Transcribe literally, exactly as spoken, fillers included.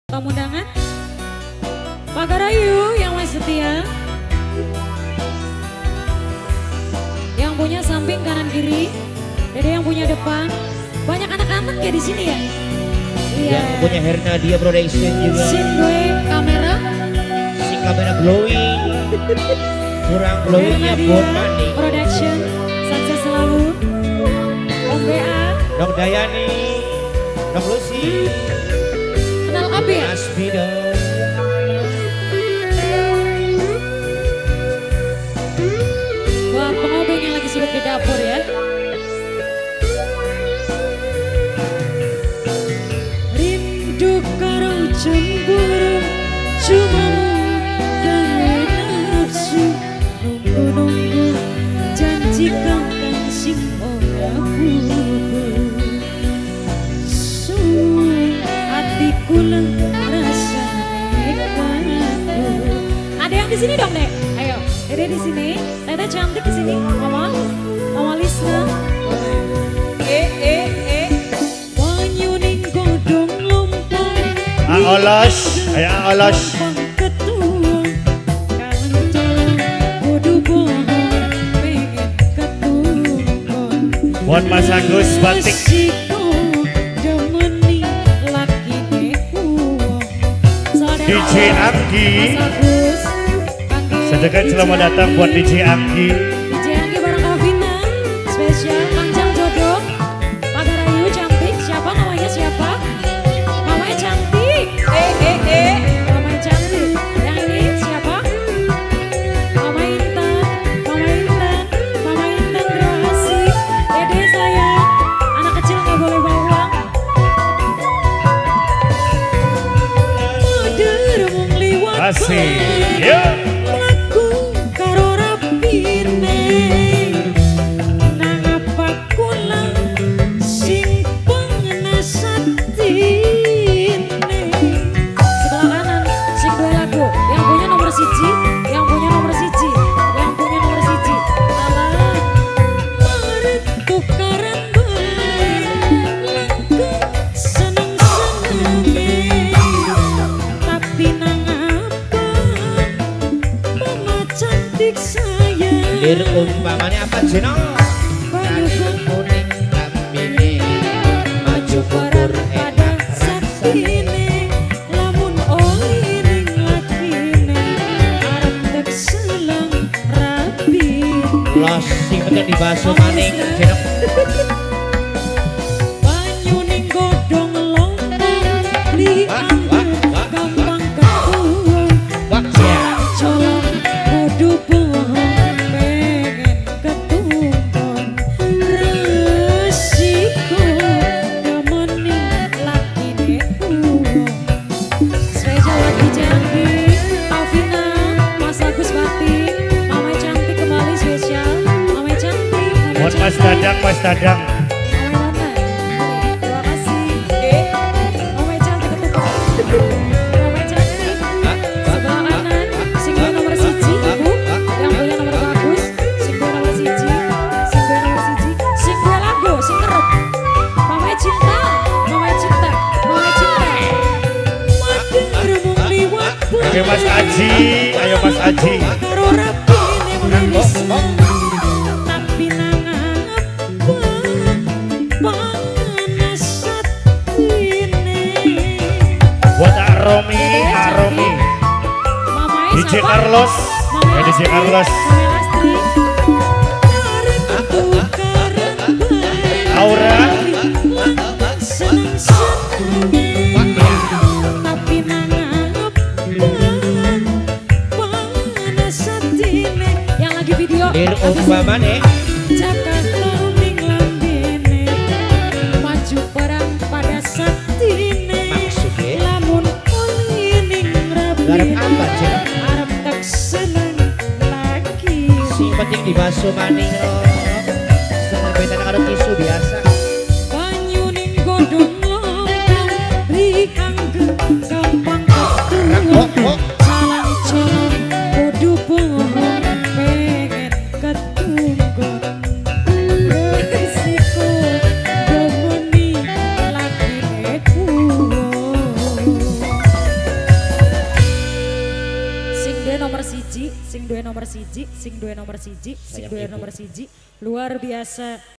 Tamu undangan Pak Garayu yang masih setia, yang punya samping kanan kiri, Dede yang punya depan. Banyak anak-anak ya di sini ya. Iya. Yang punya Hernadia Production juga. Sin gue kamera. Si kamera glowing. Kurang glowingnya buat Mani. Production, sukses selalu. Om B A. Dok Dayani. Dok Lucy. Kenal Abi ya? Asbida. Buat pengobeng yang lagi sibuk di dapur ya. Rindu karo cemburu cuma gawe nafsu, nunggu-nunggu janji kang kang sing ora bubur. Sung hatiku leng rasa kaku. Ada yang di sini dong, Dek? Ayo, Dede di sini. Tete cantik di sini. Mama, Mama Lisna. Eh eh eh. Wanyuning godong lompong. Aolos, ayo aolos. Buat Mas Agus batik. D J Anggi. Sedekah selamat datang buat D J Anggi. D J Anggi bareng Kavina. Spesial Kanjang Jodoh. Pak Garayu cantik. Siapa namanya siapa? Mamanya cantik. Eh eh eh. Mamanya cantik. Yang ini siapa? Mama Intan. Mama Intan. Mama Intan terima kasih. Dede saya. Anak kecil nggak boleh bawang. Moder mung liwat. Kasih. Yuk. Lir umpamanya apa Jeno? Kain kuning kambing maju kubur enak rasane. Lamun oli ning lakine arep tek selang rapi. Los sing penting dibasuh maning Jeno. Banyu ning godhong lompong dianggur gampang ketuang. Wah ya. Colong kudu Mas Dadang, Mas Dadang. Terima kasih. Eh, Mama cantik ketupat. Mama cantik. Sebelah kanan, sing gue nomor siji, ibu. Yang punya nomor bagus, sing gue nomor siji, sing gue nomor siji, sing gue lagu, sing kerep. Mama cinta, Mama cinta, Mama cinta. Mader mung liwat. Oke Mas Aji, ayo Mas Aji. Karo rapine merilis. Buat Aromi, Aromi, D J Carlos, ya D J Carlos, Aura, yang lagi video, Lir umpamanya. maju perang pada satine. Maksudnya? Lamun olining rapi. Garap apa Jeno? Arep tak seneng lagi. Sing penting dibasuh maning loh. Setengah betan karo tisu biasa. Banyu ning godhong lompong dianggur gampang ketuang. Calang-calang kudu bohong pengen ketunggon. Resiko demeni lagi neku. duwe nomor siji, sing duwe nomor siji, sing duwe nomor siji, sing Sayang duwe ibu. nomor siji, luar biasa.